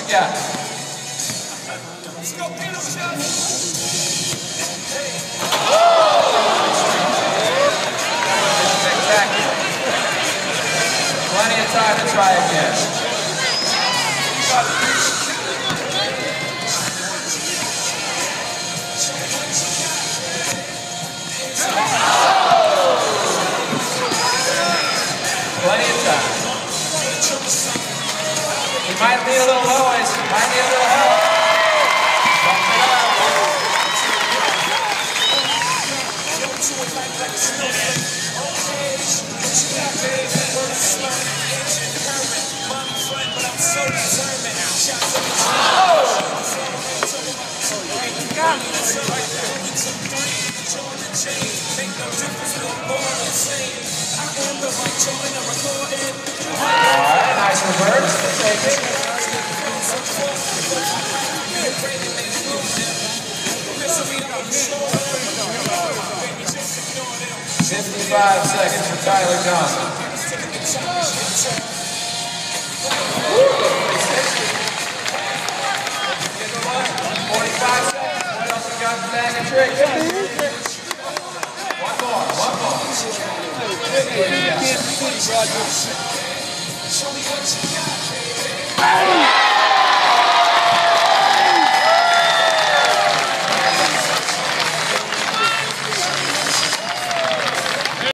got? Spectacular. Plenty of time to try again. Plenty of time. He might be a little low, might need a little help. Bump it up. Alright, nice reverse. Take it. 55 seconds for Tyler Johnson. 45 seconds. What else we got in the bag of tricks? One more.